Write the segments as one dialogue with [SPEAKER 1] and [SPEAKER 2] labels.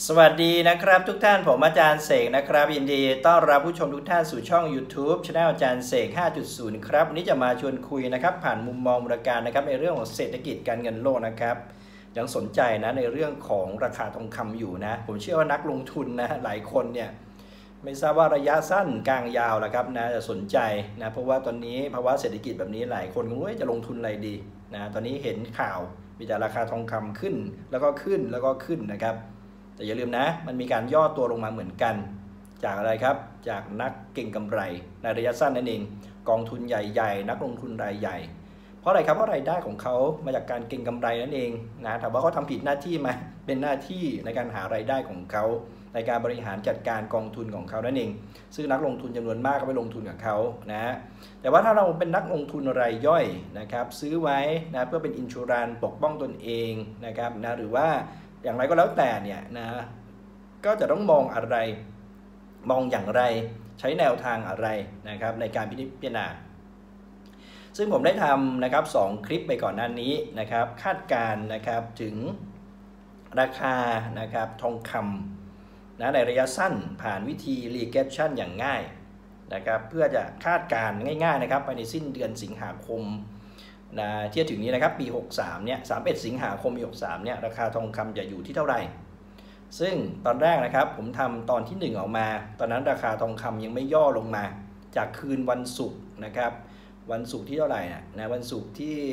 [SPEAKER 1] สวัสดีนะครับทุกท่านผมอาจารย์เสกนะครับยินดีต้อนรับผู้ชมทุกท่านสู่ช่อง YouTube Channel อาจารย์เสก 5.0 ครับวันนี้จะมาชวนคุยนะครับผ่านมุมมองมูลการนะครับในเรื่องของเศรษฐกิจการเงินโลกนะครับยังสนใจนะในเรื่องของราคาทองคำอยู่นะผมเชื่อว่านักลงทุนนะหลายคนเนี่ยไม่ทราบว่าระยะสั้นกลางยาวละครับนะจะสนใจนะเพราะว่าตอนนี้ภาวะเศรษฐกิจแบบนี้หลายคนก็จะลงทุนอะไรดีนะตอนนี้เห็นข่าวมีแต่ราคาทองคำขึ้นแล้วก็ขึ้นแล้วก็ขึ้นนะครับแต่อย่าลืมนะมันมีการย่อตัวลงมาเหมือนกันจากอะไรครับจากนักเก็งกำไรในระยะสั้นนั่นเองกองทุนใหญ่ๆนักลงทุนรายใหญ่เพราะอะไรครับเพราะรายได้ของเขามาจากการเก็งกำไรนั่นเองนะถามว่าเขาทำผิดหน้าที่ไหมเป็นหน้าที่ในการหารายได้ของเขาในการบริหารจัดการกองทุนของเขานั่นเองซึ่งนักลงทุนจำนวนมากก็ไปลงทุนกับเขานะแต่ว่าถ้าเราเป็นนักลงทุนรายย่อยนะครับซื้อไว้นะเพื่อเป็นอินชูรันปกป้องตนเองนะครับนะหรือว่าอย่างไรก็แล้วแต่เนี่ยนะก็จะต้องมองอะไรมองอย่างไรใช้แนวทางอะไรนะครับในการพิจารณาซึ่งผมได้ทำนะครับ2คลิปไปก่อนหน้านี้นะครับคาดการณ์นะครับถึงราคานะครับทองคำนะในระยะสั้นผ่านวิธี regression อย่างง่ายนะครับเพื่อจะคาดการณ์ง่ายๆนะครับภายในสิ้นเดือนสิงหาคมนะที่จะถึงนี้นะครับปี63เนี่ย31สิงหาคมปี63เนี่ยราคาทองคำจะอยู่ที่เท่าไหร่ซึ่งตอนแรกนะครับผมทำตอนที่1ออกมาตอนนั้นราคาทองคำยังไม่ย่อลงมาจากคืนวันศุกร์นะครับวันศุกร์ที่เท่าไหร่นะวันศุกร์ที่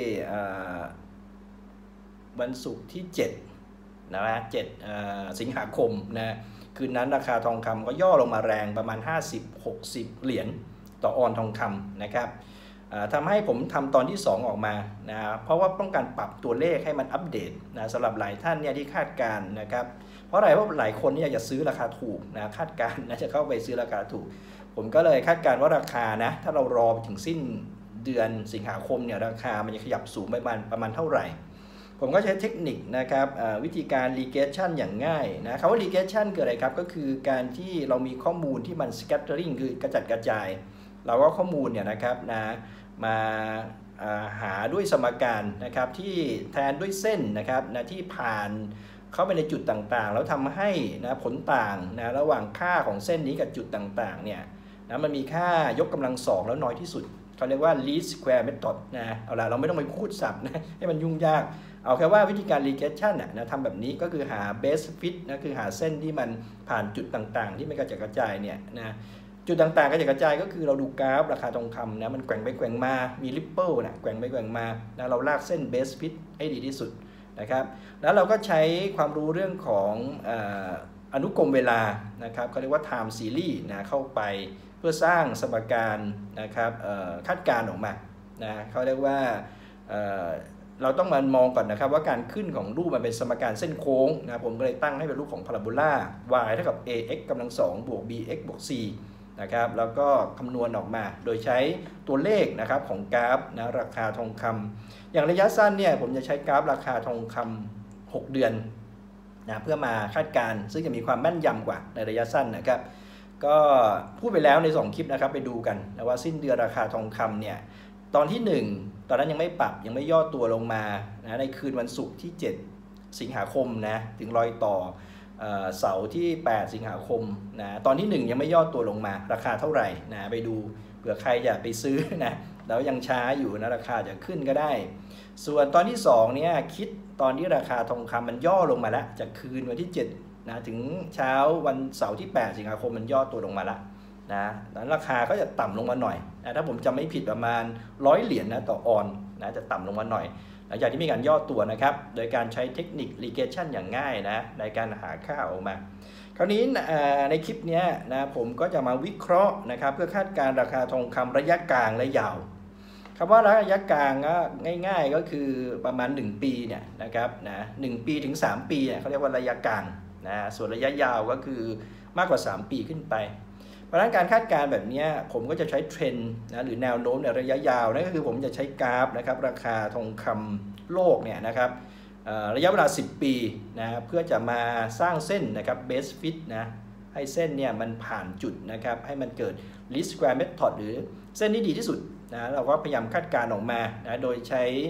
[SPEAKER 1] 7นะ7สิงหาคมนะคืนนั้นราคาทองคำก็ย่อลงมาแรงประมาณ50-60 เหรียญต่อออนทองคำนะครับทำให้ผมทำตอนที่2ออกมานะเพราะว่าต้องการปรับตัวเลขให้มันอัปเดตนะสำหรับหลายท่านเนี่ยที่คาดการณ์นะครับเพราะอะไรเพราะหลายคนเนี่ยอยากจะซื้อราคาถูกนะคาดการณ์นะจะเข้าไปซื้อราคาถูกผมก็เลยคาดการณ์ว่าราคานะถ้าเรารอถึงสิ้นเดือนสิงหาคมเนี่ยราคามันจะขยับสูงประมาณเท่าไหร่ผมก็ใช้เทคนิคนะครับวิธีการ regression อย่างง่ายนะคำว่า regression คืออะไรครับก็คือการที่เรามีข้อมูลที่มัน scattering คือกระจัดกระจายเราก็ข้อมูลเนี่ยนะครับนะมาหาด้วยสมการนะครับที่แทนด้วยเส้นนะครับนะที่ผ่านเข้าไปในจุดต่างๆแล้วทำให้นะผลต่างนะระหว่างค่าของเส้นนี้กับจุดต่างๆเนี่ยนะมันมีค่ายกกำลัง2แล้วน้อยที่สุดเขาเรียกว่า least square method นะเอาล่ะเราไม่ต้องไปพูดศัพท์นะให้มันยุ่งยากเอาแค่ว่าวิธีการ regression นะทำแบบนี้ก็คือหา best fit นะคือหาเส้นที่มันผ่านจุดต่างๆที่ไม่กระจายกระจายเนี่ยนะจุดต่างๆกระจายกระจายก็คือเราดูกราฟราคาทองคำนะมันแกว่งไปแกว่งมามี ripple นะแกว่งไปแกว่งมานะเราลากเส้น best fit ให้ดีที่สุดนะครับแล้วเราก็ใช้ความรู้เรื่องของอนุกรมเวลานะครับเขาเรียกว่า time series นะเข้าไปเพื่อสร้างสมการนะครับคาดการณ์ออกมานะเขาเรียกว่าเราต้องมามองก่อนนะครับว่าการขึ้นของรูปมันเป็นสมการเส้นโค้งนะผมก็เลยตั้งให้เป็นรูปของพาราโบลา y เท่ากับ ax กำลัง2บวก bx บวก c นะครับแล้วก็คำนวณออกมาโดยใช้ตัวเลขนะครับของกราฟนะราคาทองคำอย่างระยะสั้นเนี่ยผมจะใช้กราฟราคาทองคำ6 เดือนนะเพื่อมาคาดการณ์ซึ่งจะมีความแม่นยำกว่าในระยะสั้นนะครับก็พูดไปแล้วใน2คลิปนะครับไปดูกันนะว่าสิ้นเดือนราคาทองคำเนี่ยตอนที่1ตอนนั้นยังไม่ปรับยังไม่ย่อตัวลงมานะในคืนวันศุกร์ที่7สิงหาคมนะถึงรอยต่อเสาร์ที่8สิงหาคมนะตอนที่1ยังไม่ย่อตัวลงมาราคาเท่าไหร่นะไปดูเผื่อใครอยากไปซื้อนะแล้วยังช้าอยู่นะราคาจะขึ้นก็ได้ส่วนตอนที่2เนี่ยคิดตอนที่ราคาทองคำมันย่อลงมาแล้วจากคืนวันที่7นะถึงเช้าวันเสาร์ที่8สิงหาคมมันย่อตัวลงมาแล้วนะนั้นราคาก็จะต่ำลงมาหน่อยนะถ้าผมจำไม่ผิดประมาณ100 เหรียญนะต่อออนนะจะต่ำลงมาหน่อยหลังจากที่มีการย่อตัวนะครับโดยการใช้เทคนิค regression อย่างง่ายนะในการหาค่าออกมาคราวนี้ในคลิปนี้นะผมก็จะมาวิเคราะห์นะครับเพื่อคาดการณ์ราคาทองคำระยะกลางและยาวคำว่าระยะกลางก็ง่ายๆก็คือประมาณ1 ปีเนี่ยนะครับนะ1 ปีถึง3 ปีเนี่ยเขาเรียกว่าระยะกลางนะส่วนระยะยาวก็คือมากกว่า3 ปีขึ้นไปเพราะฉะนั้นการคาดการณ์แบบนี้ผมก็จะใช้เทรนด์นะหรือแนวโน้มในระยะยาวนั่นก็คือผมจะใช้กราฟนะครับราคาทองคำโลกเนี่ยนะครับระยะเวลา10 ปีนะเพื่อจะมาสร้างเส้นนะครับ best fit นะให้เส้นเนี่ยมันผ่านจุดนะครับให้มันเกิด least square method หรือเส้นที่ดีที่สุดนะเราก็พยายามคาดการณ์ออกมานะโดยใช้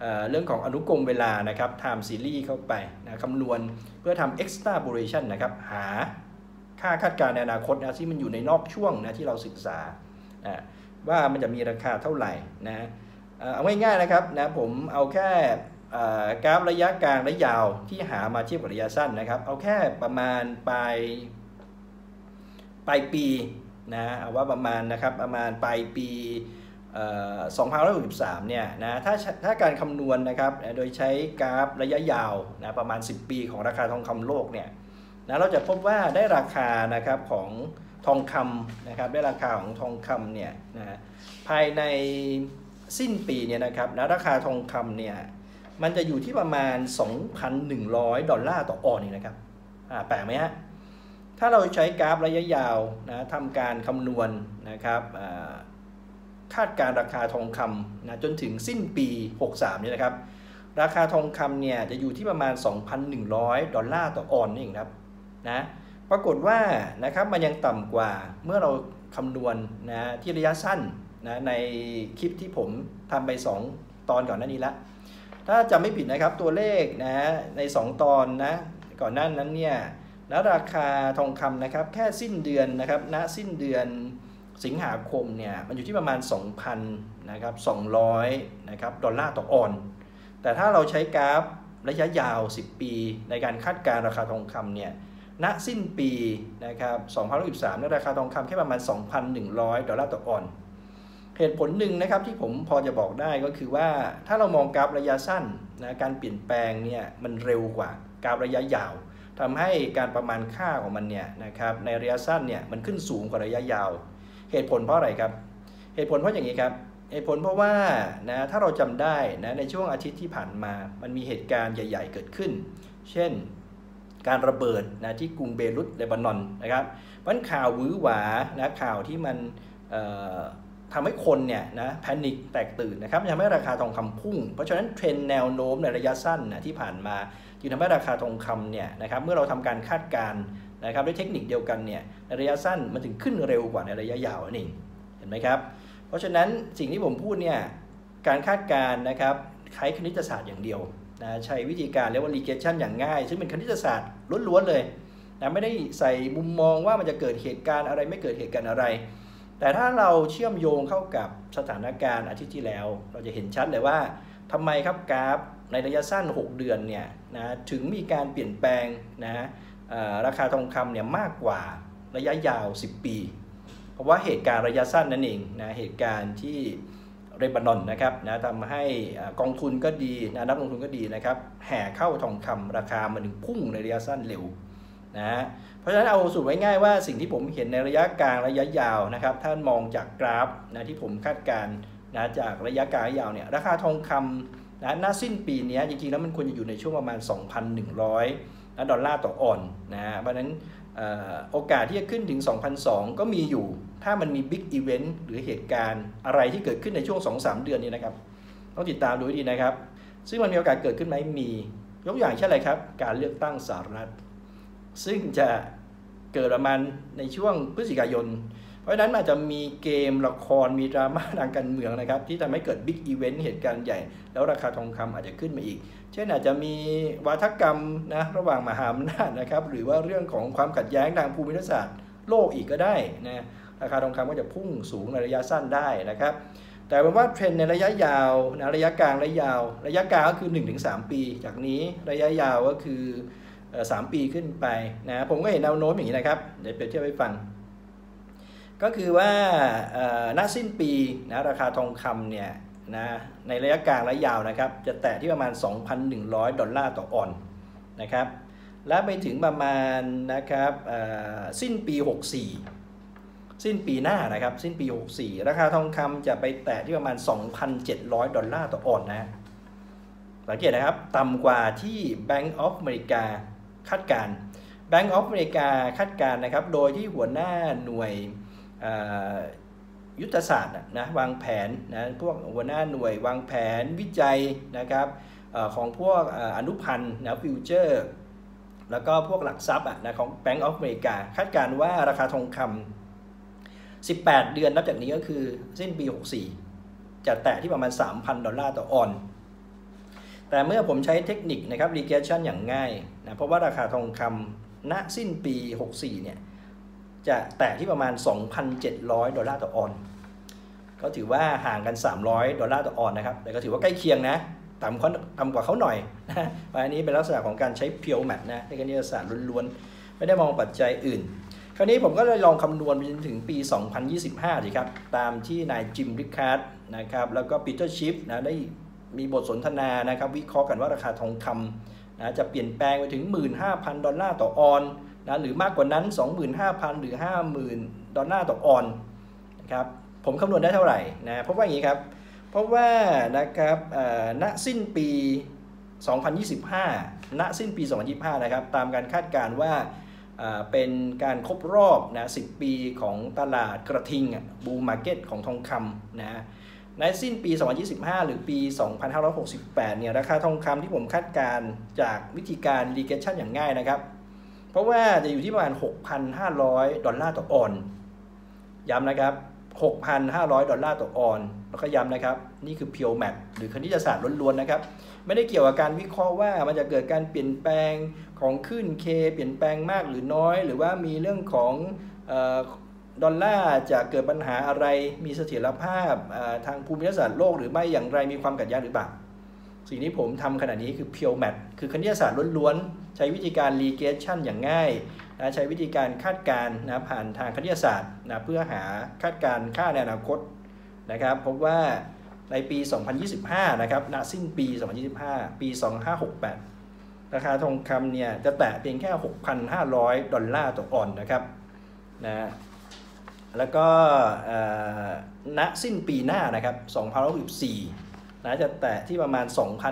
[SPEAKER 1] เรื่องของอนุกรมเวลานะครับ time series เข้าไปนะคำนวณเพื่อทำ extrapolation นะครับหาค่าคาดการณ์ในอนาคตนะที่มันอยู่ในนอกช่วงนะที่เราศึกษาว่ามันจะมีราคาเท่าไหร่นะเอาง่ายๆนะครับนะผมเอาแค่กราฟระยะกลางและยาวที่หามาเทียบกับระยะสั้นนะครับเอาแค่ประมาณปลายปีนะเอาว่าประมาณนะครับประมาณปลายปี2563เนี่ยนะถ้าการคำนวณนะครับโดยใช้กราฟระยะยาวนะประมาณ10ปีของราคาทองคำโลกเนี่ยนะเราจะพบว่าได้ราคานะครับของทองคำนะครับได้ราคาของทองคำเนี่ยนะภายในสิ้นปีเนี่ยนะครับนะราคาทองคำเนี่ยมันจะอยู่ที่ประมาณ $2,100 ต่อออนซ์นะครับแปลกไหมฮะถ้าเราใช้กราฟระยะยาวนะทำการคำนวณนะครับคาดการราคาทองคำนะจนถึงสิ้นปี63นี่นะครับราคาทองคำเนี่ยจะอยู่ที่ประมาณ $2,100 ต่อออนซ์นี่เองครับนะปรากฏว่านะครับมันยังต่ำกว่าเมื่อเราคำนวณนะที่ระยะสั้นนะในคลิปที่ผมทำไป2ตอนก่อนหน้านี้ละถ้าจำไม่ผิดนะครับตัวเลขนะใน2ตอนนะก่อนหน้านั้นเนี่ยแล้วราคาทองคำนะครับแค่สิ้นเดือนนะครับณสิ้นเดือนสิงหาคมเนี่ยมันอยู่ที่ประมาณ 2,000 นะครับ200นะครับดอลลาร์ต่อออนซ์แต่ถ้าเราใช้กราฟระยะยาว10ปีในการคาดการราคาทองคำเนี่ยณสิ้นปีนะครับ2023ราคาทองคำแค่ประมาณ $2,100 ต่อออนซ์เหตุผลหนึ่งนะครับที่ผมพอจะบอกได้ก็คือว่าถ้าเรามองกราฟระยะสั้นนะการเปลี่ยนแปลงเนี่ยมันเร็วกว่ากราฟระยะยาวทำให้การประมาณค่าของมันเนี่ยนะครับในระยะสั้นเนี่ยมันขึ้นสูงกว่าระยะยาวเหตุผลเพราะอะไรครับเหตุผลเพราะอย่างนี้ครับเหตุผลเพราะว่านะถ้าเราจำได้นะในช่วงอาทิตย์ที่ผ่านมามันมีเหตุการณ์ใหญ่ๆเกิดขึ้นเช่นการระเบิดนะที่กรุงเบรุตเลบานอนนะครับเพราะข่าวหวือหวานะข่าวที่มันทำให้คนเนี่ยนะแพนิคแตกตื่นนะครับทำให้ราคาทองคำพุ่งเพราะฉะนั้นเทรนด์แนวโน้มในระยะสั้นนะที่ผ่านมาจึงทำให้ราคาทองคำเนี่ยนะครับเมื่อเราทำการคาดการณ์นะครับด้วยเทคนิคเดียวกันเนี่ยในระยะสั้นมันถึงขึ้นเร็วกว่าในระยะยาวนั่นเองเห็นไหมครับเพราะฉะนั้นสิ่งที่ผมพูดเนี่ยการคาดการณ์นะครับใช้คณิตศาสตร์อย่างเดียวนะใช้วิธีการเรียกว่า regression อย่างง่ายซึ่งเป็นคณิตศาสตร์ล้วนๆเลยนะไม่ได้ใส่มุมมองว่ามันจะเกิดเหตุการณ์อะไรไม่เกิดเหตุการณ์อะไรแต่ถ้าเราเชื่อมโยงเข้ากับสถานการณ์อาทิตย์ที่แล้วเราจะเห็นชัดเลยว่าทำไมครับกราฟในระยะสั้น6เดือนเนี่ยนะถึงมีการเปลี่ยนแปลงนะราคาทองคำเนี่ยมากกว่าระยะยาว10ปีเพราะว่าเหตุการณ์ระยะสั้นนั่นเองนะเหตุการณ์ที่เลบานอนนะครับนะทำให้กองทุนก็ดีนะนักลงทุนก็ดีนะครับแห่เข้าทองคำราคามันถึงพุ่งในระยะสั้นเร็วนะเพราะฉะนั้นเอาสรุปไว้ง่ายว่าสิ่งที่ผมเห็นในระยะกลางระยะยาวนะครับถ้ามองจากกราฟนะที่ผมคาดการณ์นะจากระยะกลางระยะยาวเนี่ยราคาทองคำนะณสิ้นปีนี้จริงๆแล้วมันควรจะอยู่ในช่วงประมาณ $2,100 ดอลลาร์ต่อออนซ์นะเพราะฉะนั้นโอกาสที่จะขึ้นถึง 2,200 ก็มีอยู่ถ้ามันมีบิ๊กอีเวนต์หรือเหตุการณ์อะไรที่เกิดขึ้นในช่วง 2-3 เดือนนี้นะครับต้องติดตามดูให้ดีนะครับซึ่งมันมีโอกาสเกิดขึ้นไหมมียกอย่างเช่นอะไรครับการเลือกตั้งสหรัฐซึ่งจะเกิดประมาณในช่วงพฤศจิกายนเพราะฉะนั้นอาจจะมีเกมละครมีดราม่าทางการเมืองนะครับที่ทำให้เกิดบิ๊กอีเวนต์เหตุการณ์ใหญ่แล้วราคาทองคำอาจจะขึ้นมาอีกเช่นอาจจะมีวาทกรรมนะระหว่างมหาอำนาจนะครับหรือว่าเรื่องของความขัดแย้งทางภูมิศาสตร์โลกอีกก็ได้นะราคาทองคำก็จะพุ่งสูงในระยะสั้นได้นะครับแต่เป็นว่าเทรนด์ในระยะยาวนะระยะกลางระยะยาวระยะกลางก็คือ 1-3 ปีจากนี้ระยะยาวก็คือ3 ปีขึ้นไปนะผมก็เห็นแนวโน้มอย่างนี้นะครับเดี๋ยวเปรียบเทียบให้ฟังก็คือว่าณสิ้นปีนะราคาทองคำเนี่ยนะในระยะกลางระยะยาวนะครับจะแตะที่ประมาณ $2,100 ต่อออนซ์นะครับและไปถึงประมาณนะครับสิ้นปี64สิ้นปีหน้านะครับสิ้นปี64ราคาทองคำจะไปแตะที่ประมาณ $2,700 ต่อออนซ์นะสังเกตนะครับต่ำกว่าที่ Bank of America คาดการ Bank of America คาดการนะครับโดยที่หัวหน้าหน่วยยุทธศาสตร์นะวางแผนนะพวกหัวหน้าหน่วยวางแผนวิจัยนะครับของพวกอนุพันธ์นะฟิวเจอร์แล้วก็พวกหลักทรัพย์นะของ Bank of America คาดการว่าราคาทองคำ18 เดือนนับจากนี้ก็คือสิ้นปี64จะแตะที่ประมาณ $3,000 ต่อออนซ์แต่เมื่อผมใช้เทคนิคนะครับ regression อย่างง่ายนะเพราะว่าราคาทองคำณสิ้นปี 64 เนี่ยจะแตะที่ประมาณ $2,700 ต่อออนซ์ก็ถือว่าห่างกัน$300ต่อออนซ์นะครับแต่ก็ถือว่าใกล้เคียงนะต่ำกว่าเขาหน่อยนะอันนี้เป็นลักษณะของการใช้ pure math นะในคณิตศาสตร์ล้วนๆไม่ได้มองปัจจัยอื่นคราวนี้ผมก็เลยลองคำนวณไปจนถึงปี 2025 สิครับตามที่นายจิมริคาร์ดนะครับแล้วก็ปีเตอร์ชิฟนะได้มีบทสนทนานะครับวิเคราะห์กันว่าราคาทองคำนะจะเปลี่ยนแปลงไปถึง $15,000 ต่อออนซ์นะหรือมากกว่านั้น 25,000 หรือ $50,000 ต่อออนซ์นะครับผมคำนวณได้เท่าไหร่นะเพราะว่าอย่างนี้ครับเพราะว่านะครับณสิ้นปี 2025 ณสิ้นปี 2025 นะครับตามการคาดการณ์ว่าเป็นการครบรอบนะ10 ปีของตลาดกระทิงบูมมาร์เก็ตของทองคำนะในสิ้นปี 2025 หรือปี 2568 เนี่ยราคาทองคำที่ผมคาดการณ์จากวิธีการ regression อย่างง่ายนะครับเพราะว่าจะอยู่ที่ประมาณ$6,500 ต่อออนซ์ย้ำนะครับ$6,500 ต่อออนซ์แล้วก็ย้ำนะครับนี่คือ pure math หรือคณิตศาสตร์ล้วนๆนะครับไม่ได้เกี่ยวกับการวิเคราะห์ว่ามันจะเกิดการเปลี่ยนแปลงของขึ้น K เปลี่ยนแปลงมากหรือน้อยหรือว่ามีเรื่องของดอลลาร์จะเกิดปัญหาอะไรมีเสถียรภาพทางภูมิศาสตร์โลกหรือไม่อย่างไรมีความขัดแย้งหรือเปล่าสิ่งที่ผมทำขณะนี้คือ pure math คือคณิตศาสตร์ล้วนๆใช้วิธีการ regression อย่างง่ายนะใช้วิธีการคาดการณ์นะผ่านทางคณิตศาสตร์นะเพื่อหาคาดการณ์ค่าในอนาคตนะครับพบว่าในปี 2025 นะครับณสิ้นปี 2025 ปี 2568 ราคาทองคำเนี่ยจะแตะเพียงแค่$6,500 ต่อออนซ์นะครับนะแล้วก็ณสิ้นปีหน้านะครับ2064นะจะแตะที่ประมาณ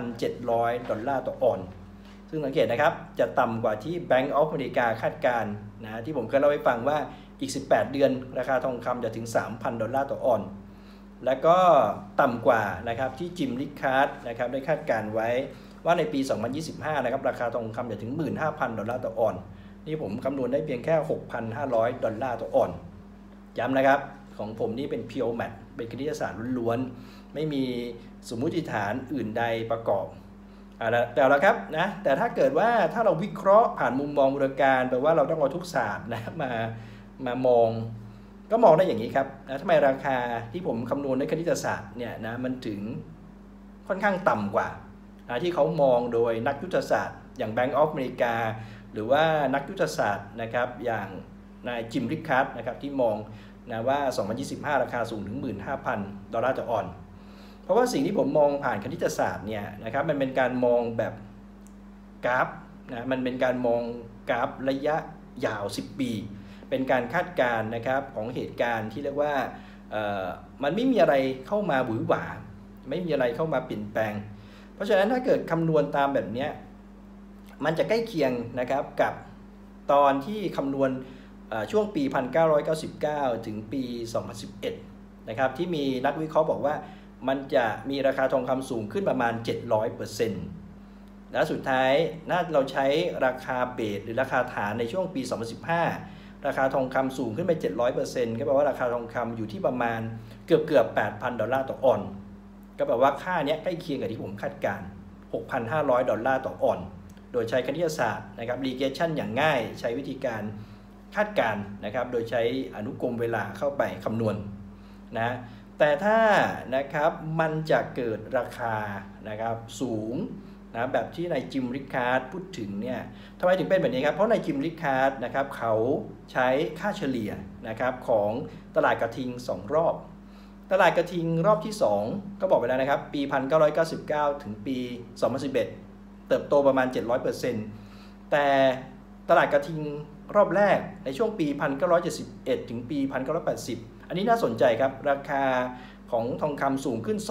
[SPEAKER 1] $2,700 ต่อออนซ์ซึ่งสังเกตนะครับจะต่ำกว่าที่ Bank of America คาดการณ์นะที่ผมเคยเล่าให้ฟังว่าอีก18 เดือนราคาทองคำจะถึง$3,000 ต่อออนซ์แล้วก็ต่ำกว่านะครับที่จิมริคาร์ดนะครับได้คาดการไว้ว่าในปี 2025 นะครับราคาทองคำจะถึง$15,000 ต่อออนซ์นี่ผมคำนวณได้เพียงแค่$6,500 ต่อออนซ์ย้ำนะครับของผมนี่เป็น pure math เป็นคณิตศาสตร์ล้วนๆไม่มีสมมุติฐานอื่นใดประกอบแต่ละครับนะแต่ถ้าเกิดว่าถ้าเราวิเคราะห์ผ่านมุมมองบูรการแปลว่าเราต้องเอาทุกศาสตร์นะมามองก็มองได้อย่างนี้ครับนะทำไมราคาที่ผมคำนวณในคณิตศาสตร์เนี่ยนะมันถึงค่อนข้างต่ำกว่าที่เขามองโดยนักยุทธศาสตร์อย่าง Bank of America หรือว่านักยุทธศาสตร์นะครับอย่างนายจิมริคาร์ดนะครับที่มองนะว่า 2025 ราคาสูงถึง$15,000 ต่อออนซ์เพราะว่าสิ่งที่ผมมองผ่านคณิตศาสตร์เนี่ยนะครับมันเป็นการมองแบบกราฟนะมันเป็นการมองกราฟระยะยาว10 ปีเป็นการคาดการณ์นะครับของเหตุการณ์ที่เรียกว่ามันไม่มีอะไรเข้ามาหวือหวาไม่มีอะไรเข้ามาเปลี่ยนแปลงเพราะฉะนั้นถ้าเกิดคำนวณตามแบบนี้มันจะใกล้เคียงนะครับกับตอนที่คำนวณช่วงปี 1999 ถึงปี 2011 นะครับที่มีนักวิเคราะห์บอกว่ามันจะมีราคาทองคำสูงขึ้นประมาณ 700%และสุดท้ายถ้าเราใช้ราคาเบสหรือราคาฐานในช่วงปี 2015 ราคาทองคำสูงขึ้นไป 700% ก็แปลว่าราคาทองคำอยู่ที่ประมาณเกือบ$8,000 ต่อออนซ์ก็แปลว่าค่านี้ใกล้เคียงกับที่ผมคาดการณ์$6,500 ต่อออนซ์โดยใช้คณิตศาสตร์นะครับ regression อย่างง่ายใช้วิธีการคาดการณ์นะครับโดยใช้อนุกรมเวลาเข้าไปคำนวณนะแต่ถ้านะครับมันจะเกิดราคานะครับสูงนะแบบที่นายจิมริคาร์ดพูดถึงเนี่ยทำไมถึงเป็นแบบนี้ครับเพราะนายจิมริคาร์ดนะครับเขาใช้ค่าเฉลี่ยนะครับของตลาดกระทิง2 รอบตลาดกระทิงรอบที่2ก็บอกไปแล้วนะครับปี 1999 ถึงปี 2011 เติบโตประมาณ 700% แต่ตลาดกระทิงรอบแรกในช่วงปี 1971 ถึงปี 1980 อันนี้น่าสนใจครับราคาของทองคำสูงขึ้น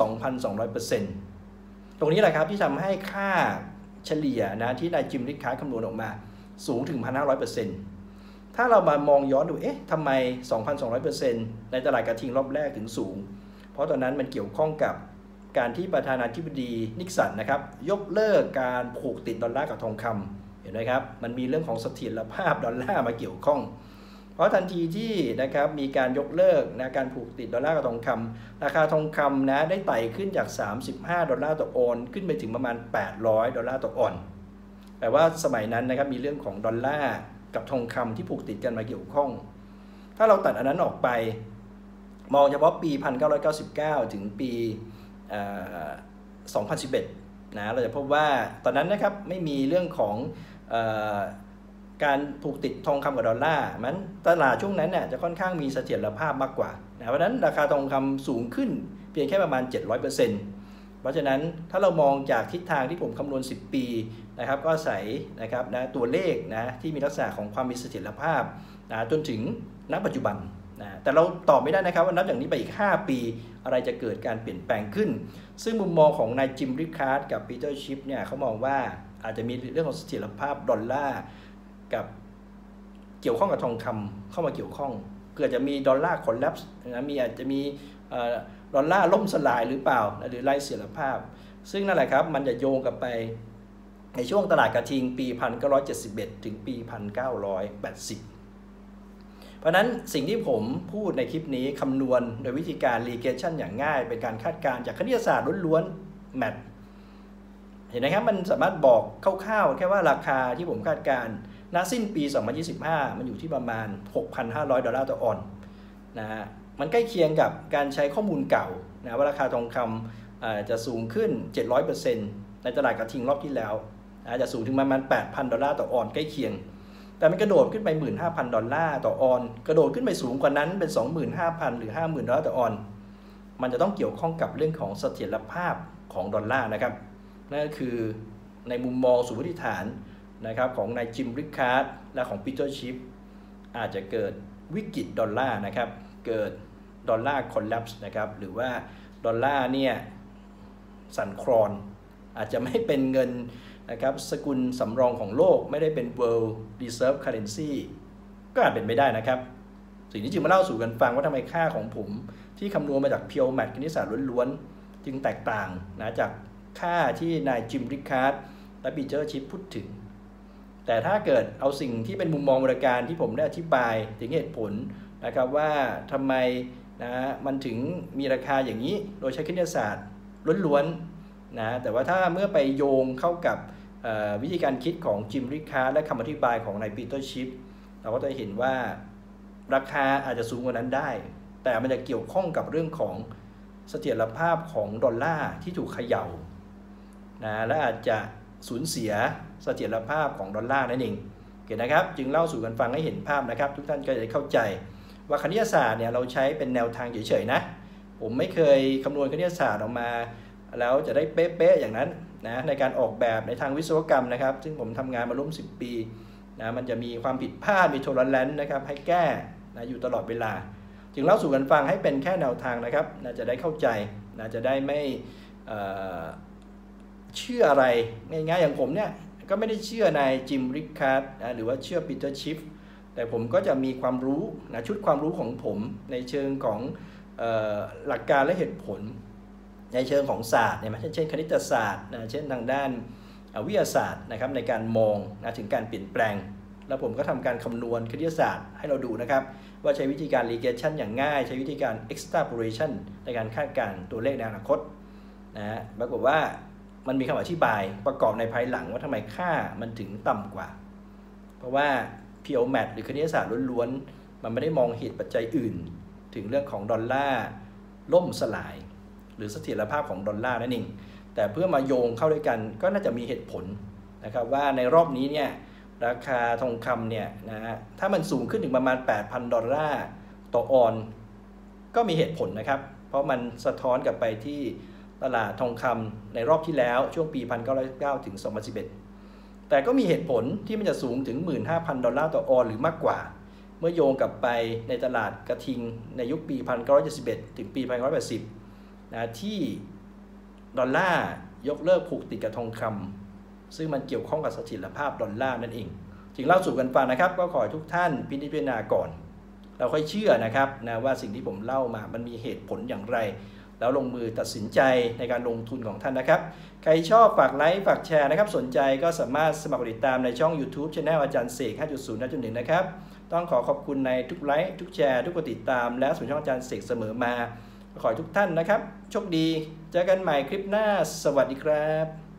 [SPEAKER 1] 2,200%ตรงนี้แหละครับที่ทำให้ค่าเฉลี่ยนะที่นายจิมริคาร์ดคำนวณออกมาสูงถึง 1,500%ถ้าเรามามองย้อนดูเอ๊ะทำไม 2,200% ในตลาดกระทิงรอบแรกถึงสูงเพราะตอนนั้นมันเกี่ยวข้องกับการที่ประธานาธิบดีนิกสันนะครับยกเลิกการผูกติดดอลลาร์กับทองคำเห็นไหมครับมันมีเรื่องของเสถียรภาพดอลลาร์มาเกี่ยวข้องพราะทันทีที่นะครับมีการยกเลิกนะการผูกติดดอลลาร์กับทองคำราคาทองคำนะได้ไต่ขึ้นจาก$35ต่อออนซ์ขึ้นไปถึงประมาณ$800ต่อออนซ์แต่ว่าสมัยนั้นนะครับมีเรื่องของดอลลาร์กับทองคำที่ผูกติดกันมาเกี่ยวข้องถ้าเราตัดอันนั้นออกไปมองเฉพาะปี1999ถึงปี2011นะเราจะพบว่าตอนนั้นนะครับไม่มีเรื่องของการผูกติดทองคำกับดอลลาร์มันตลาดช่วงนั้นเนี่ยจะค่อนข้างมีเสถียรภาพมากกว่านะเพราะฉะนั้นราคาทองคำสูงขึ้นเพียงแค่ประมาณ 700%เพราะฉะนั้นถ้าเรามองจากทิศทางที่ผมคำนวณ10 ปีนะครับก็ใส่นะครับนะตัวเลขนะที่มีลักษณะของความมีเสถียรภาพนะจนถึงณปัจจุบันนะแต่เราตอบไม่ได้นะครับว่านับจากนี้ไปอีก5 ปีอะไรจะเกิดการเปลี่ยนแปลงขึ้นซึ่งมุมมองของนายจิมริคาร์ดกับปีเตอร์ชิปเนี่ยเขามองว่าอาจจะมีเรื่องของเสถียรภาพดอลลาร์กับเกี่ยวข้องกับทองคำเข้ามาเกี่ยวข้องเกิดจะมีดอลลาร์คอลลัปส์นะอาจจะมีดอลลาร์ล่มสลายหรือเปล่าหรือไร้เสถียรภาพซึ่งนั่นแหละครับมันจะโยงกับไปในช่วงตลาดกระทิงปี1971ถึงปี1980เพราะนั้นสิ่งที่ผมพูดในคลิปนี้คำนวณโดยวิธีการ regression อย่างง่ายเป็นการคาดการณ์จากคณิตศาสตร์ล้วนๆแมทเห็นไหมครับมันสามารถบอกคร่าวๆแค่ว่าราคาที่ผมคาดการณ์ณสิ้นปี2025มันอยู่ที่ประมาณ$6,500ต่อออนซ์นะฮะมันใกล้เคียงกับการใช้ข้อมูลเก่านะว่าราคาทองคำจะสูงขึ้น 700% ในตลาดกระทิงรอบที่แล้วจะสูงถึงประมาณ$8,000ต่อออนซ์ใกล้เคียงแต่มันกระโดดขึ้นไป$15,000ต่อออนซ์กระโดดขึ้นไปสูงกว่านั้นเป็น$25,000หรือ$50,000ต่อออนซ์มันจะต้องเกี่ยวข้องกับเรื่องของเสถียรภาพของดอลลาร์นะครับนั่นก็คือในมุมมองสมมติฐานนะครับของนายจิมริคาร์ดและของปีเตอร์ชิปอาจจะเกิดวิกฤตดอลลาร์นะครับเกิดดอลลาร์คอลลัปส์นะครับหรือว่าดอลลาร์เนี่ยสั่นคลอนอาจจะไม่เป็นเงินนะครับสกุลสำรองของโลกไม่ได้เป็น World Reserve Currency ก็อาจเป็นไม่ได้นะครับสิ่งที่จึงมาเล่าสู่กันฟังว่าทำไมค่าของผมที่คำนวณมาจาก Pure Math คณิตศาสตร์ล้วนๆจึงแตกต่างนะจากค่าที่นายจิมริคาร์ดและปีเตอร์ชิปพูดถึงแต่ถ้าเกิดเอาสิ่งที่เป็นมุมมองบริการที่ผมได้อธิบายถึงเหตุผลนะครับว่าทำไมนะมันถึงมีราคาอย่างนี้โดยใช้คณิตศาสตร์ล้วนๆนะแต่ว่าถ้าเมื่อไปโยงเข้ากับวิธีการคิดของจิมริคาร์ดและคำอธิบายของนายปีเตอร์ชิปเราก็จะเห็นว่าราคาอาจจะสูงกว่านั้นได้แต่มันจะเกี่ยวข้องกับเรื่องของเสถียรภาพของดอลลาร์ที่ถูกเขย่านะและอาจจะสูญเสียเสถียรภาพของดอลลาร์นั่นเองโอเคนะครับจึงเล่าสู่กันฟังให้เห็นภาพนะครับทุกท่านก็จะได้เข้าใจว่าคณิตศาสตร์เนี่ยเราใช้เป็นแนวทางเฉยๆนะผมไม่เคยคำนวณคณิตศาสตร์ออกมาแล้วจะได้เป๊ะๆอย่างนั้นนะในการออกแบบในทางวิศวกรรมนะครับซึ่งผมทำงานมาร่วม10 ปีนะมันจะมีความผิดพลาดมีโทเลนซ์นะครับให้แก้นะอยู่ตลอดเวลาจึงเล่าสู่กันฟังให้เป็นแค่แนวทางนะครับนะจะได้เข้าใจนะจะได้ไม่เชื่ออะไรง่ายๆอย่างผมเนี่ยก็ไม่ได้เชื่อนายจิมริคาร์ดหรือว่าเชื่อปีเตอร์ชิฟแต่ผมก็จะมีความรู้นะชุดความรู้ของผมในเชิงของหลักการและเหตุผลในเชิงของศาสตร์เนี่ยเช่นคณิตศาสตร์นะเช่นทางด้านวิทยาศาสตร์นะครับในการมองนะถึงการเปลี่ยนแปลงแล้วผมก็ทำการคำนวณคณิตศาสตร์ให้เราดูนะครับว่าใช้วิธีการ regression อย่างง่ายใช้วิธีการ extrapolation ในการคาดการณ์ตัวเลขในอนาคตนะปรากฏว่ามันมีคำอธิบายประกอบในภายหลังว่าทำไมค่ามันถึงต่ำกว่าเพราะว่า Pure Math หรือคณิตศาสตร์ล้วนๆมันไม่ได้มองเหตุปัจจัยอื่นถึงเรื่องของดอลลาร์ล่มสลายหรือเสถียรภาพของดอลลาร์นั่นเองแต่เพื่อมาโยงเข้าด้วยกันก็น่าจะมีเหตุผลนะครับว่าในรอบนี้เนี่ยราคาทองคำเนี่ยนะถ้ามันสูงขึ้นถึงประมาณ$8,000ต่อออนซ์ก็มีเหตุผลนะครับเพราะมันสะท้อนกลับไปที่ตลาดทองคำในรอบที่แล้วช่วงปี1999ถึง2011แต่ก็มีเหตุผลที่มันจะสูงถึง$15,000ต่อออนซ์หรือมากกว่าเมื่อโยงกลับไปในตลาดกระทิงในยุคปี1971ถึงปี1980นะที่ดอลลาร์ยกเลิกผูกติดกับทองคำซึ่งมันเกี่ยวข้องกับเสถียรภาพดอลลาร์นั่นเองจึงเล่าสู่กันฟังนะครับก็ขอให้ทุกท่านพิจารณาก่อนเราค่อยเชื่อนะครับนะว่าสิ่งที่ผมเล่ามามันมีเหตุผลอย่างไรแล้วลงมือตัดสินใจในการลงทุนของท่านนะครับใครชอบฝากไลค์ฝากแชร์นะครับสนใจก็สามารถสมัครติดตามในช่อง YouTube Channel อาจารย์เสก 5.0 1 นะครับต้องขอบคุณในทุกไลค์ทุกแชร์ทุกกดติดตามและสู่ช่องอาจารย์เสกเสมอมาขอให้ทุกท่านนะครับโชคดีเจอกันใหม่คลิปหน้าสวัสดีครับ